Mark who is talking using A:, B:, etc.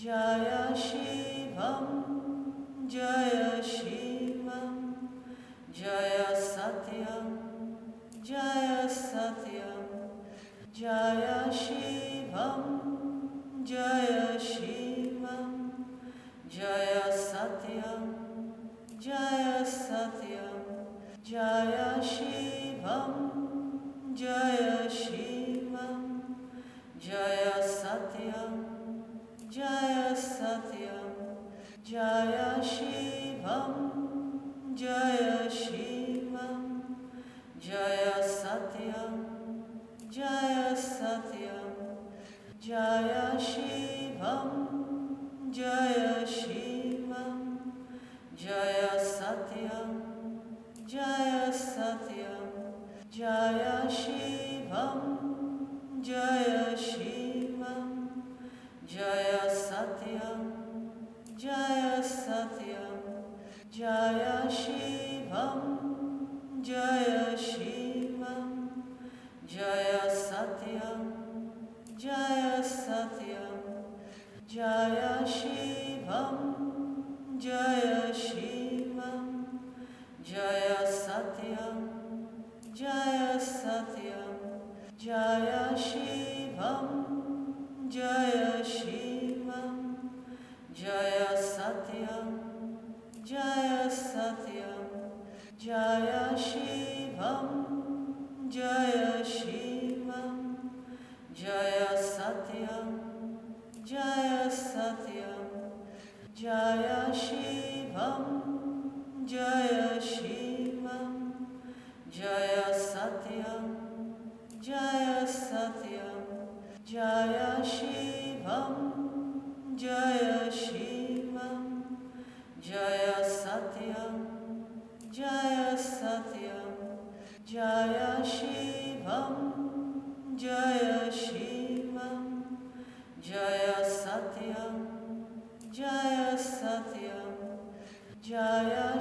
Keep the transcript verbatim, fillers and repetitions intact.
A: Jaya Shivam, Jaya Shivam, Jaya Satyam, Jaya Satyam, Jaya Shivam, Jaya Shivam, Jaya Satyam, Jaya Satyam, Jaya Shivam, Jaya Shivam, Jaya Satyam, Jaya Satyam, Jaya Shivam, Jaya Shivam, Jaya Satyam, Jaya Satyam, Jaya Shivam, Jaya Shivam, Jaya Satyam, Jaya Satyam, Jaya Shivam, Jaya Shivam, Jaya Satyam, Jaya Satyam, Jaya Shivam, Jaya Shivam, Jaya Satyam, Jaya Satyam, Jaya Shivam, Jaya Shivam, Jaya Satyam, Jaya Satyam, Jaya Shivam, Jaya Shivam, Jaya Satyam, Jaya Satyam, Jaya Shivam, Jaya Shivam, Jaya Satyam, Jaya Satyam, Jaya Shivam, Jaya Shivam, Jaya Satyam, Jaya Satyam, Jaya Shivam, Jaya Shivam, Jaya Satyam, Jaya Satyam, Jaya Shivam, Jaya Shivam, Jaya Satyam, Jaya Satyam, Jaya